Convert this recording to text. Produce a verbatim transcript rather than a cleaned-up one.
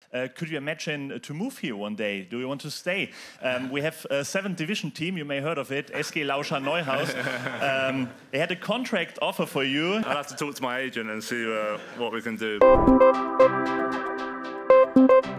Uh, could you imagine to move here one day? Do you want to stay? Um, we have a seventh division team, you may heard of it, S G Lauscha Neuhaus. Um, they had a contract offer for you. I'll have to talk to my agent and see uh, what we can do.